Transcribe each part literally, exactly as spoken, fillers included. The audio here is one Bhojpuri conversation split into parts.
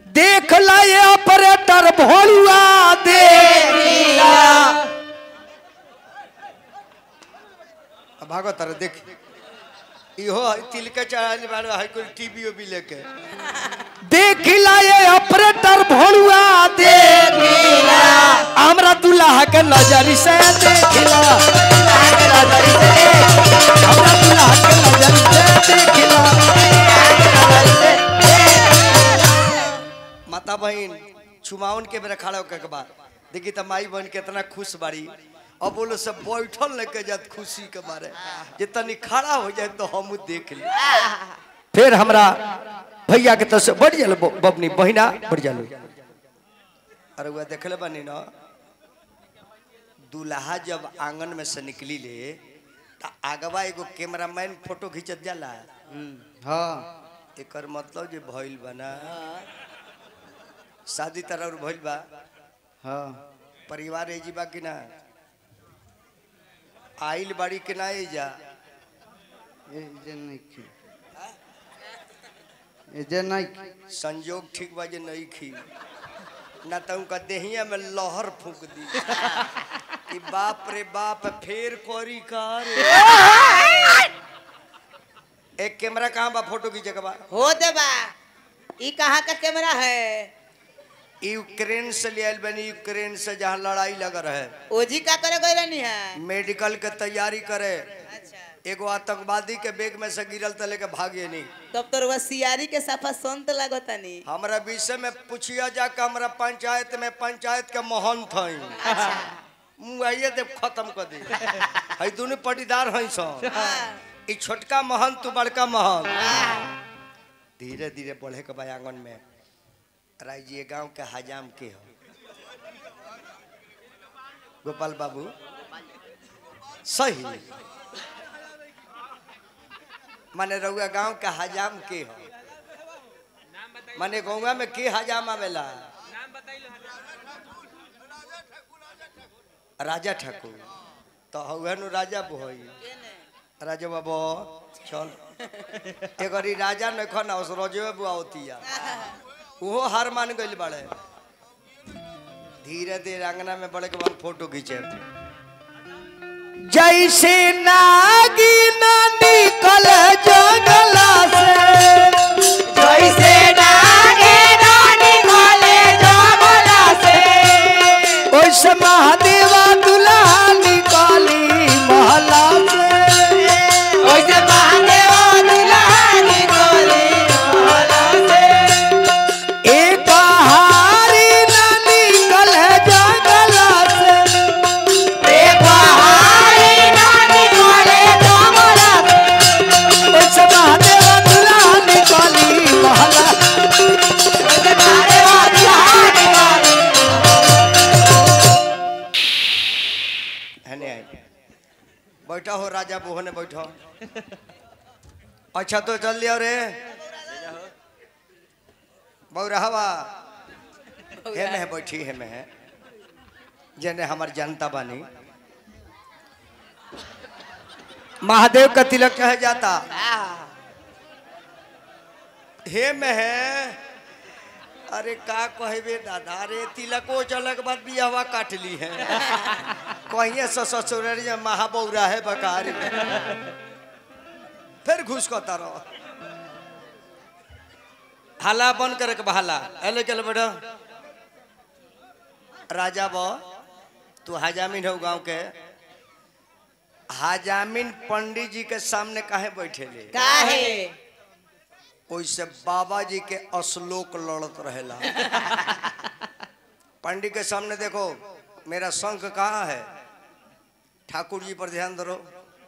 देख ला ये ऑपरेटर भोलुआ देखिला भागो तारा देख इहो तिल के चढ़ाने वाला है कोई टीवी भी लेके देखिला ये ऑपरेटर भोलुआ देखिला हमरा दुल्हा के नजर से देखिला हमरा दुल्हा के नजर से देखिला माता बहन छुमाउन के मेरा खड़ा होकर के बाद देखी तो माई बहन कितना खुश बाड़ी अब बोलो सब बैठल लेके जात खुशी के मारे जितनी खड़ा हो जाए तो हम देख ली फिर हमरा भैया के तरफ से बढ़ जालो बबनी बहिना बढ़ जालो अरे वह देखले बनी ना दूल्हा जब आंगन में से निकली ले तो आगवा एगो कैमरामैन फोटो खींचत जाला हाँ एकर मतलब जे भइल बना शादी तरह भइल बा हाँ परिवार एजी बा कि ना आइल बाड़ी के ना एजा एजे नहीं खी एजे नहीं संजोग ठीक बा जे नहीं खी ना तो उनका देहिया में लहर फूंक दी कि बाप रे बाप फेर कोरी कार एक कैमरा कहाँ बा फोटो की जगह बा हो दे बा ई कहाँ का कैमरा है यूक्रेन से ले आयल बनी यूक्रेन से जहाँ लड़ाई लगा रहे ओजी का करे गई रहनी है मेडिकल के तैयारी करे अच्छा एगो आतंकवादी के बेग में से गिरल त लेके भागे नहीं तब तो वसियारी के सफा संत लगता नहीं हमरा विषय में पूछिया जाके हमरा पंचायत में पंचायत के महंत हई अच्छा मुआइए दे खत्म कर दे हई दोनों पटीदार हई सो ई छोटका महंत तू बड़का महंत धीरे धीरे बढ़े के बा आंगन में राय जी गांव के हजाम के हो गोपाल बाबू सही माने रउआ गांव के हजाम के हो माने गौवा में के हजाम आवेला राजा ठाकुर तो हउनु राजा बोई राजा बाबू चल एक राजा न खना उस रोजे बुआ होती वो हार मान गई बड़े धीरे धीरे अंगना में बड़े के बाद फोटो खींचे जैसे नागी ना निकल जंगला से जैसे नागी ना निकल जंगला से वैसे महादेवा दुल्हा निकाली महला से वैसे महादेवा दुल्हा निकाली महला से एक हारी ना निकल जंगला से एक हारी ना निकल जंगला से वैसे महादेवा दुल्हा निकाली महला वैसे महादेवा दुल्हा निकाली बैठा हो राजा बोहो ने बैठो अच्छा तो चल लिया रे बहुरहवा हे में बैठी है में है जने हमार जनता बानी महादेव का तिलक कह जाता हे में है अरे का कहबे दादा रे तिलको चलक बाद बियाहवा काट ली है कहीं ससुर महाबौरा है बकार में फिर घुस को तारो हाला बन कर बहाला हेलो चलो बेटा राजा बो तू हजामिन हो गांव के हजामिन पंडित जी के सामने काहे बैठे ले काहे ओइसे बाबा जी के अश्लोक लड़त रहेला पंडित के सामने देखो मेरा शंख कहाँ है ठाकुर जी पर ध्यान दो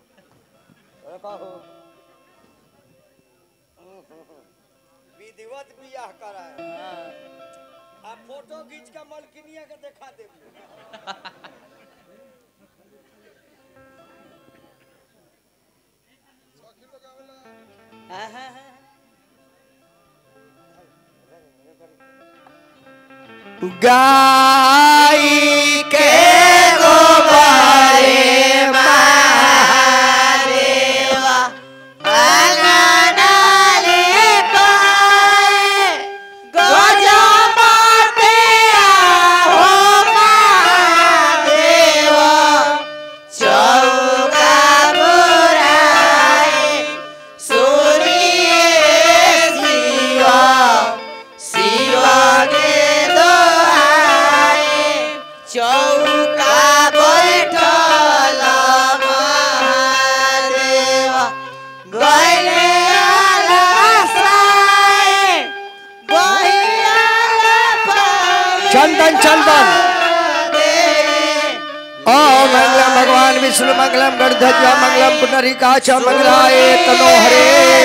विधिवत बियाह करा आप फोटो खींच के मलकिनिया के दिखा दे गाय के गोबारे महादेवा अंगना ले पाए गजा चंदन चंदन ओ मंगलम भगवान विष्णु मंगलम गणध्वज मंगलम पुंडरीकाक्ष मंगलाय तनो हरे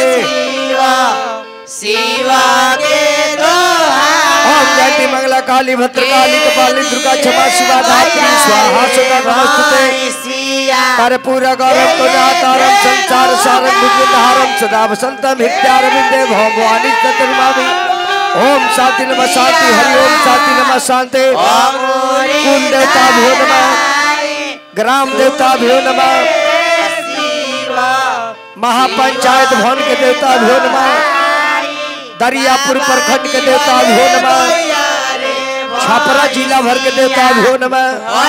शिवा के ओम जयति मंगला काली भद्रकाली कपाली दुर्गा क्षमा शिवा धात्री स्वाहा सुधा नमस्ते कर्पूर गौरव तुजातारम संसार सारम भुजधारम सदा वसंतम हृदयारविंदे भगवानी तत्मामि ओम शांति नमः शांति हरि ओम शांति नमः शांति कुल देवता भ्यो नमः ग्राम देवता भ्यो नमः महापंचायत भवन के देवता भ्यो नमः दरियापुर प्रखंड के देवता भ्यो नमः छपरा जिला भर के देवता भ्यो नमः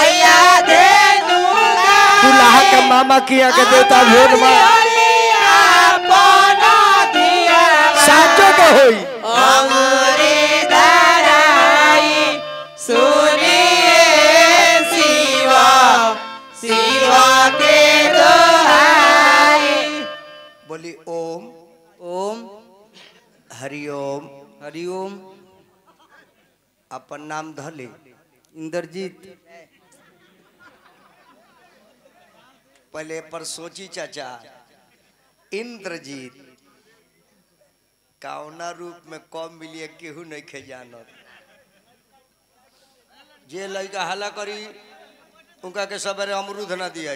दुल्हा के मामा किया के देवता भ्यो नमः साचो के होई बोली ओम ओम हरिओम हरिओम। अपन नाम धले इंद्रजीत। पहले पर सोची चाचा इंद्रजीत कौना रूप में कम मिलिए केहू नहीं खे जानत जे लड़का हला करी उनका के सवेरे अमरूद ना दिया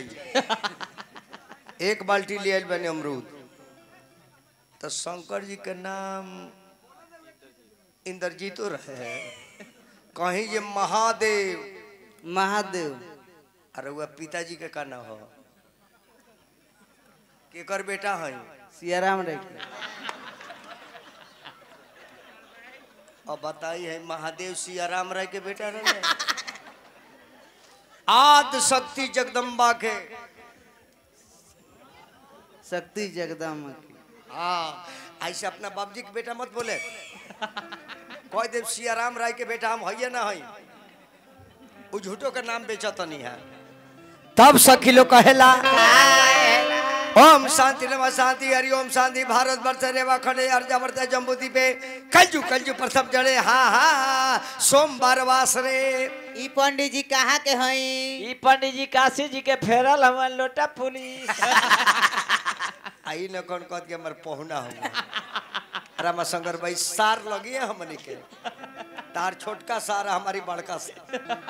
एक बाल्टी ले आयल बने अमरूद तो शंकर जी के नाम इंद्रजीत रहे कहीं जे महादेव महादेव। अरे वह पिताजी के का नाम हो केकर बेटा है सियाराम रे। अब बताई है महादेव सियाराम राय के बेटा रहे आद शक्ति जगदम्बा के शक्ति जगदम्बा की। हाँ ऐसे अपना बाप जी के बेटा मत बोले कोई देव सियाराम राय के बेटा हम है ना है वो झूठों का नाम बेचा तो नहीं है। तब सखी लोग कहेला ओम शांति नमः शांति हरि ओम शांति भारत वर्ष रेवा खंडे अर्जावर्त जम्बूद्वीप पे कलजु कलजु प्रथम जड़े हाँ हाँ सोमवार वास रे। ई पंडित जी कहाँ के हैं? ई पंडित जी काशी जी के फेरल हमन लोटा पुलिस आई न कौन कह के हमर पहुना हो रामा शंकर भाई सार लगी है हमने के तार छोटका सार हमारी बड़का से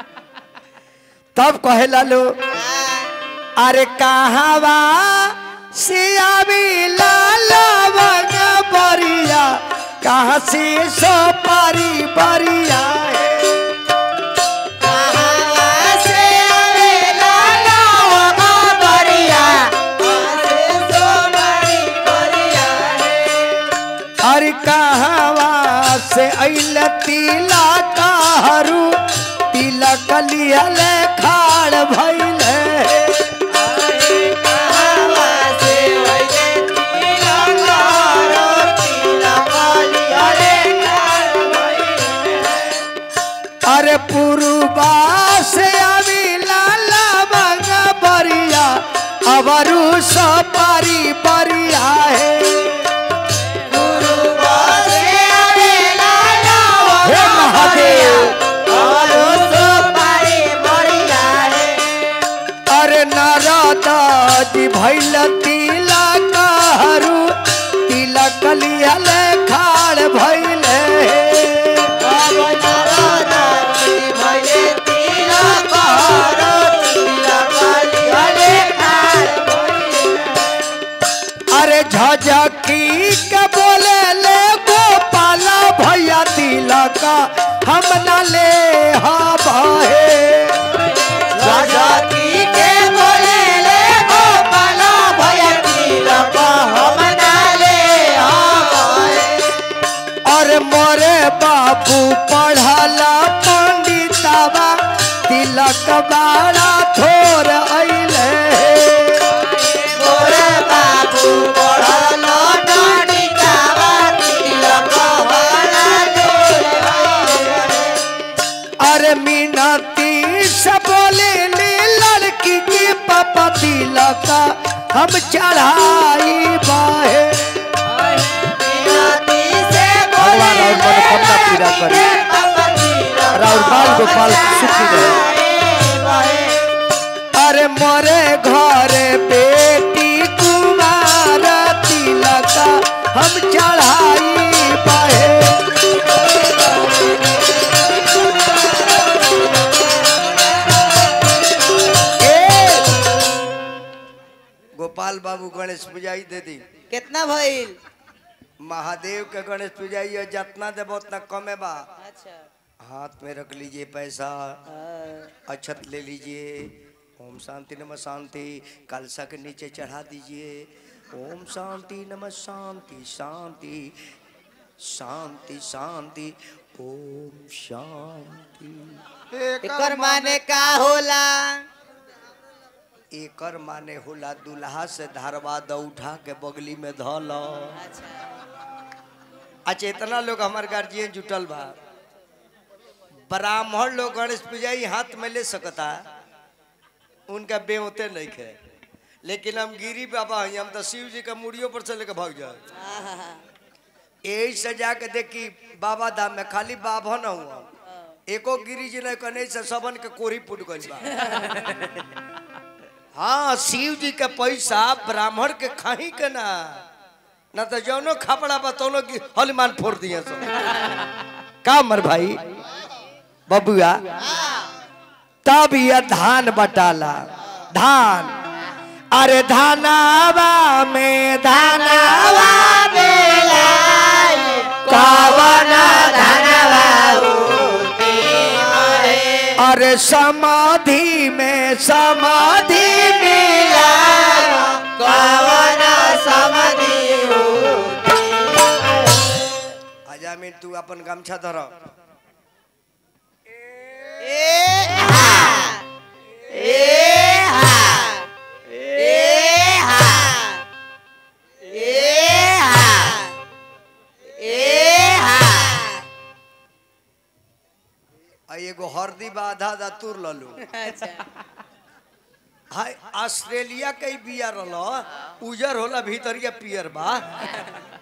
तब कहे लालो अरे कहावा सियाबी लाला बगा बरिया कहाँ से सो पारी बरिया अरे कहावा से अइल तिला काहरू तिलक लियल खाड़ भइले अरे पुरुबा से अभी लाला बगा बरिया अबरू सो पारी बरिया है अरे नारदा जी भैल तिलक हरू तिलक लियल खाड़ भैले अरे झझकी के बोले ले गोपाला भैया तिलक हम न ले हा भाहे मोरे बाबू पढ़ला पंडितवा तिलक बाड़ा थोर अइले मोरे बाबू पढ़ला पंडितवा तिलक बाड़ा थोर अइले अरे मीनती से बोले ले लड़की के पापा तिलक हम चढ़ाई बाहे भगवान और मनोकामना पूरा करे राउर बाल गोपाल सुखी रहे। अरे मोरे घरे बेटी कुमार तिलक हम चढ़ाई पाए। गोपाल बाबू गणेश पूजाई दे दी। कितना भइल? महादेव के गणेश पूजाई है, जितना देव उतना कमे बा। अच्छा हाथ में रख लीजिए पैसा, अक्षत ले लीजिए, ओम शांति नमः शांति कलसा के नीचे चढ़ा दीजिए। ओम शांति नमः शांति शांति शांति शांति ओम शांति। एकर माने का होला? एकर माने होला दूल्हा से धारवा द उठा के बगली में धल। अच्छा इतना लोग हमारे गार्जियन जुटल बा, ब्राह्मण लोग गणेश पूजाई हाथ में ले सकता, उनका बेहोते नहीं खे, लेकिन हम गिरी बाबा हैं, हम तो शिव जी का मुड़ियों पर से लेकर भाग जाए। यही से जाके देखी बाबा धाम में खाली बाबा न हुआ, एको गिरी जी ने कहने से सबन के कोरी पुट गई बा। हाँ शिव जी के पैसा ब्राह्मण के खाही के ना, ना तो जौनो खपड़ा बा तोनो की हनुमान फोड़ दिए सब। का मर भाई बबुआ तब ये धान बटाला धान। अरे धानावा में धानावा में कावना धानावा अरे समाधि में समाधि मिला कावना समाधि। आजा में तू अपन गमछा धर। एगो हरदी बा आधा आधा तुर ललू। हाय ऑस्ट्रेलिया के बिया रलो उजर होला भीतर के पियर बा।